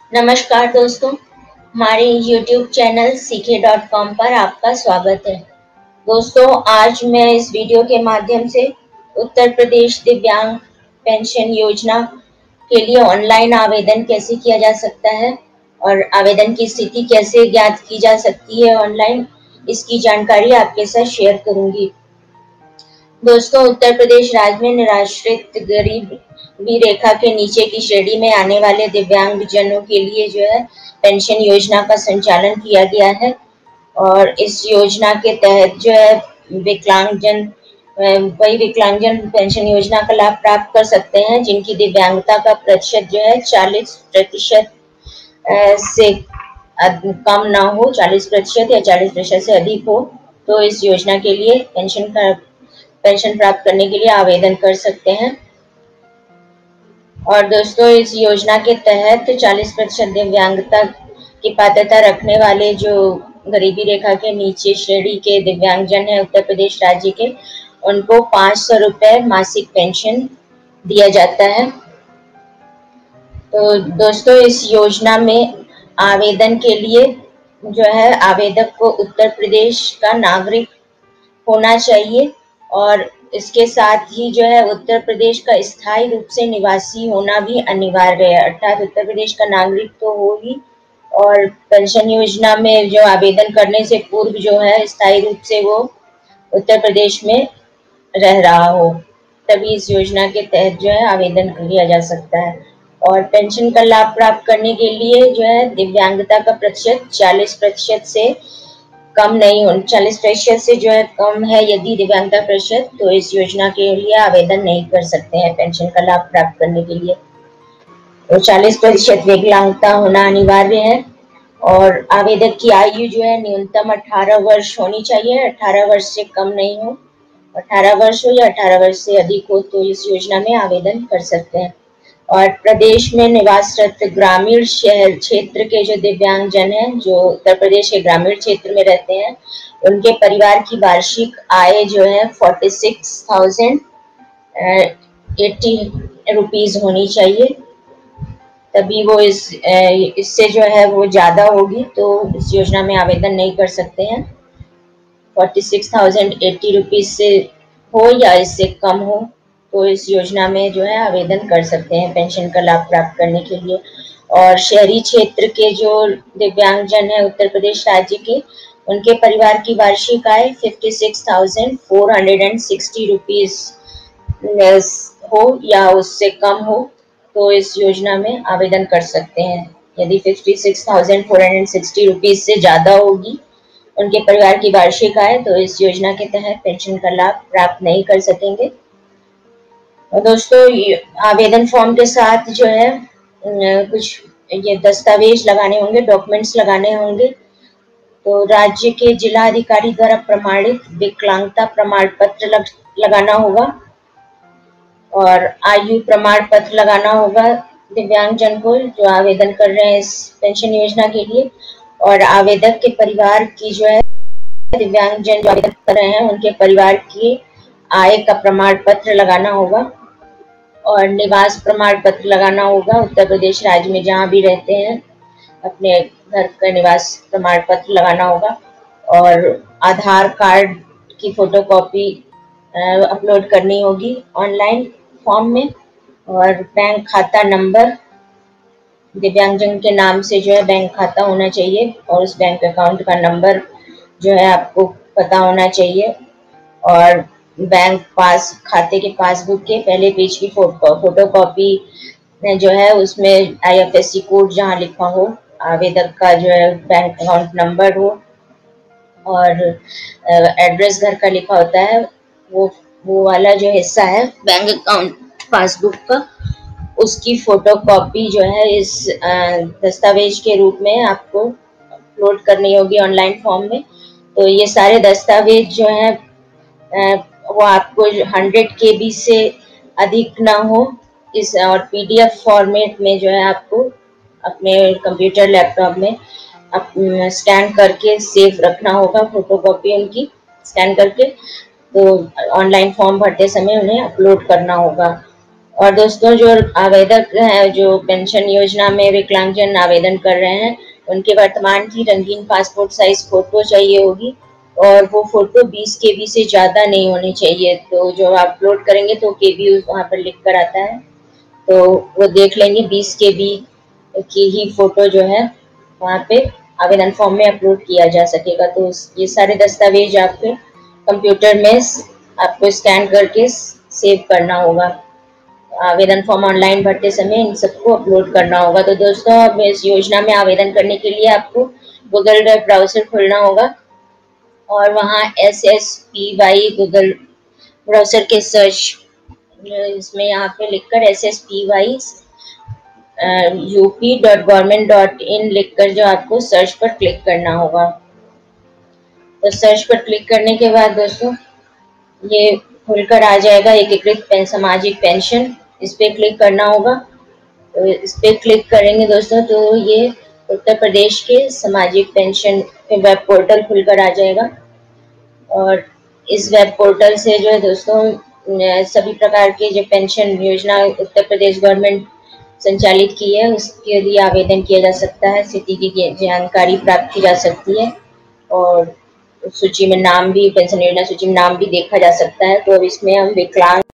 नमस्कार दोस्तों, हमारे YouTube चैनल सीखे.com पर आपका स्वागत है। दोस्तों, आज मैं इस वीडियो के माध्यम से उत्तर प्रदेश दिव्यांग पेंशन योजना के लिए ऑनलाइन आवेदन कैसे किया जा सकता है और आवेदन की स्थिति कैसे ज्ञात की जा सकती है ऑनलाइन, इसकी जानकारी आपके साथ शेयर करूंगी। दोस्तों, उत्तर प्रदेश राज्य में निराश्रित गरीबी रेखा के नीचे की श्रेणी में आने वाले दिव्यांगजनों के लिए जो है पेंशन योजना का संचालन किया गया है और इस योजना के तहत जो है विकलांगजन वही विकलांगजन पेंशन योजना का लाभ प्राप्त कर सकते हैं जिनकी दिव्यांगता का प्रतिशत जो है 40% से कम ना हो, 40% या 40% से अधिक हो, तो इस योजना के लिए पेंशन प्राप्त करने के लिए आवेदन कर सकते हैं। और दोस्तों, इस योजना के तहत 40% दिव्यांगता की पात्रता रखने वाले जो गरीबी रेखा के नीचे श्रेणी के दिव्यांगजन है उत्तर प्रदेश राज्य के, उनको 500 रुपए मासिक पेंशन दिया जाता है। तो दोस्तों, इस योजना में आवेदन के लिए जो है आवेदक को उत्तर प्रदेश का नागरिक होना चाहिए और इसके साथ ही जो है उत्तर प्रदेश का स्थायी रूप से निवासी होना भी अनिवार्य है, अर्थात उत्तर प्रदेश का नागरिक तो हो ही, और पेंशन योजना में जो आवेदन करने से पूर्व जो है स्थायी रूप से वो उत्तर प्रदेश में रह रहा हो, तभी इस योजना के तहत जो है आवेदन किया जा सकता है। और पेंशन का लाभ प्राप्त करने के लिए जो है दिव्यांगता का प्रतिशत 40% से कम नहीं हो, 40% से जो है कम है यदि दिव्यांगता प्रतिशत, तो इस योजना के लिए आवेदन नहीं कर सकते हैं पेंशन का लाभ प्राप्त करने के लिए। तो 40% विकलांगता होना अनिवार्य है और आवेदक की आयु जो है न्यूनतम 18 वर्ष होनी चाहिए, 18 वर्ष से कम नहीं हो, 18 वर्ष हो या 18 वर्ष से अधिक हो तो इस योजना में आवेदन कर सकते हैं। और प्रदेश में निवासरत ग्रामीण शहर क्षेत्र के जो दिव्यांगजन हैं, जो उत्तर प्रदेश के ग्रामीण क्षेत्र में रहते हैं, उनके परिवार की वार्षिक आय जो है 46,080 रुपीज होनी चाहिए, तभी वो इससे जो है वो ज्यादा होगी तो इस योजना में आवेदन नहीं कर सकते हैं। 46,080 रुपीज से हो या इससे कम हो तो इस योजना में जो है आवेदन कर सकते हैं पेंशन का लाभ प्राप्त करने के लिए। और शहरी क्षेत्र के जो दिव्यांगजन है उत्तर प्रदेश राज्य के, उनके परिवार की वार्षिक आय 56,460 रुपीज हो या उससे कम हो तो इस योजना में आवेदन कर सकते हैं। यदि 56,460 रुपीज से ज्यादा होगी उनके परिवार की वार्षिक आय तो इस योजना के तहत पेंशन का लाभ प्राप्त नहीं कर सकेंगे। और दोस्तों, आवेदन फॉर्म के साथ जो है कुछ ये दस्तावेज लगाने होंगे, डॉक्यूमेंट्स लगाने होंगे। तो राज्य के जिला अधिकारी द्वारा प्रमाणित विकलांगता प्रमाण पत्र लगाना होगा और आयु प्रमाण पत्र लगाना होगा दिव्यांगजन को जो आवेदन कर रहे हैं इस पेंशन योजना के लिए। और आवेदक के परिवार की जो है दिव्यांगजन जो आवेदन कर रहे हैं उनके परिवार की आय का प्रमाण पत्र लगाना होगा और निवास प्रमाण पत्र लगाना होगा। उत्तर प्रदेश राज्य में जहाँ भी रहते हैं अपने घर का निवास प्रमाण पत्र लगाना होगा और आधार कार्ड की फोटोकॉपी अपलोड करनी होगी ऑनलाइन फॉर्म में। और बैंक खाता नंबर, दिव्यांगजन के नाम से जो है बैंक खाता होना चाहिए और उस बैंक अकाउंट का नंबर जो है आपको पता होना चाहिए। और बैंक खाते के पासबुक के पहले पेज की फोटोकॉपी जो है उसमें IFSC कोड जहाँ लिखा हो, आवेदक का जो है बैंक अकाउंट नंबर हो और एड्रेस घर का लिखा होता है, वो वाला जो हिस्सा है बैंक अकाउंट पासबुक का, उसकी फोटोकॉपी जो है इस दस्तावेज के रूप में आपको अपलोड करनी होगी ऑनलाइन फॉर्म में। तो ये सारे दस्तावेज जो है वो आपको 100 KB से अधिक ना हो इस, और PDF फॉर्मेट में जो है आपको अपने कंप्यूटर लैपटॉप में स्कैन करके सेव रखना होगा, फोटोकॉपी उनकी स्कैन करके, तो ऑनलाइन फॉर्म भरते समय उन्हें अपलोड करना होगा। और दोस्तों जो आवेदक हैं, जो पेंशन योजना में विकलांगजन आवेदन कर रहे हैं, उनके वर्तमान की रंगीन पासपोर्ट साइज फोटो चाहिए होगी और वो फोटो 20 केबी से ज़्यादा नहीं होनी चाहिए। तो जो आप अपलोड करेंगे तो केबी वहाँ पर लिख कर आता है, तो वो देख लेंगे 20 केबी की ही फोटो जो है वहाँ पे आवेदन फॉर्म में अपलोड किया जा सकेगा। तो ये सारे दस्तावेज आपके कंप्यूटर में आपको स्कैन करके सेव करना होगा। आवेदन फॉर्म ऑनलाइन भरते समय इन सबको अपलोड करना होगा। तो दोस्तों, अब इस योजना में आवेदन करने के लिए आपको गूगल ड्राइव ब्राउज़र खोलना होगा और वहाँ SSPY गूगल ब्राउज़र के सर्च इसमें यहाँ पे लिखकर SSPY up.government.in लिखकर जो आपको सर्च पर क्लिक करना होगा। तो सर्च पर क्लिक करने के बाद दोस्तों ये खुलकर आ जाएगा एकीकृत सामाजिक पेंशन, इस पे क्लिक करना होगा। तो इस पे क्लिक करेंगे दोस्तों तो ये उत्तर प्रदेश के सामाजिक पेंशन वेब पोर्टल खुलकर आ जाएगा। और इस वेब पोर्टल से जो है दोस्तों सभी प्रकार के जो पेंशन योजना उत्तर प्रदेश गवर्नमेंट संचालित की है उसके लिए आवेदन किया जा सकता है, स्थिति की जानकारी प्राप्त की जा सकती है और सूची में नाम भी, पेंशन योजना सूची में नाम भी देखा जा सकता है। तो अब इसमें हम विकलांग